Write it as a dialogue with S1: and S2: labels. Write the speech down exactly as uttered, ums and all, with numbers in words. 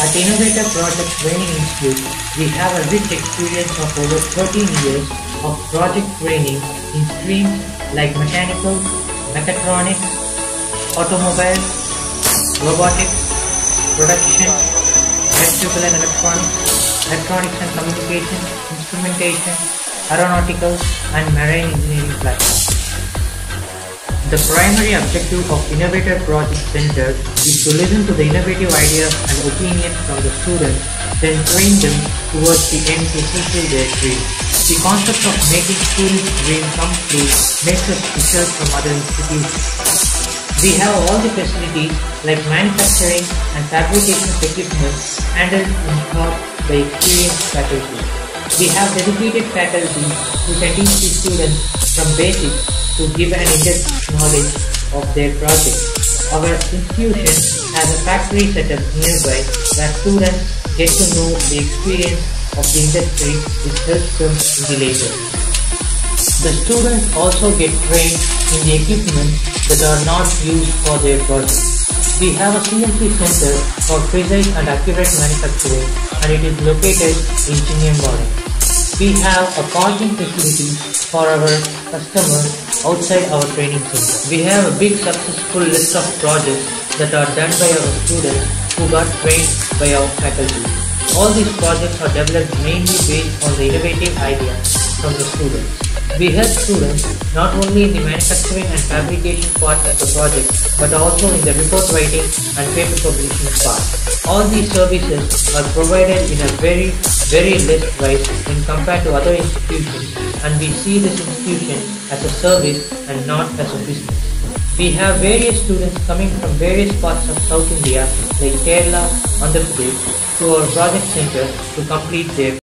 S1: At Innovator Project Training Institute, we have a rich experience of over thirteen years of project training in streams like mechanical, mechatronics, automobiles, robotics, production, electrical and electronics, electronics and communication, instrumentation, aeronautical and marine engineering platforms. The primary objective of Innovator Project Center is to listen to the innovative ideas and opinions from the students, then train them towards the end to fulfill their dreams. The concept of making students' dreams come true makes us differ from other institutions. We have all the facilities like manufacturing and fabrication equipment handled and taught by experienced faculty. We have dedicated faculty who can teach the students from basics to give an in-depth knowledge of their project. Our institution has a factory setup nearby where students get to know the experience of the industry which helps them in the later. The students also get trained in the equipment that are not used for their project. We have a C N C center for precise and accurate manufacturing and it is located in Coimbatore. We have a parking facility for our customers outside our training center. We have a big successful list of projects that are done by our students who got trained by our faculty. All these projects are developed mainly based on the innovative ideas from the students. We help students not only in the manufacturing and fabrication part of the project but also in the report writing and paper publishing part. All these services are provided in a very, very less price when compared to other institutions and we see this institution as a service and not as a business. We have various students coming from various parts of South India like Kerala, Andhra Pradesh to our project center to complete their